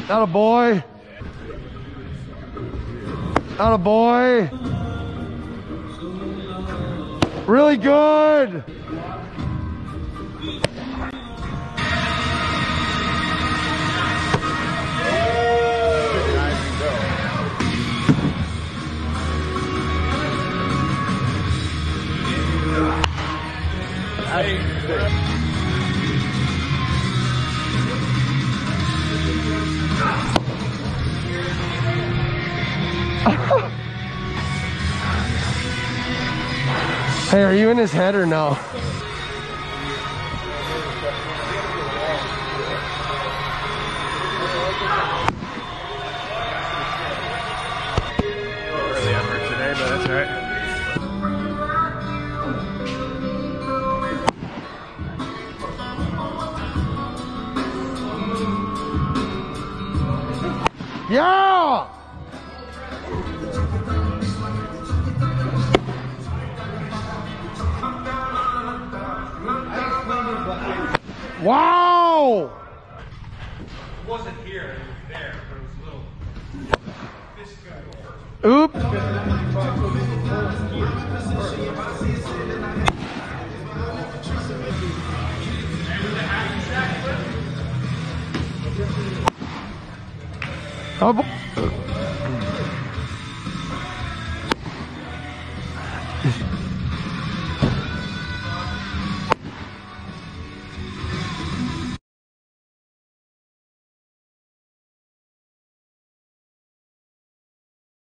Atta boy. Atta boy. Really good. Hey, are you in his head or no? Early effort today, but that's all right. Yeah! Wow! It wasn't here, it was there, but it was a little. This guy. Oop! Oh,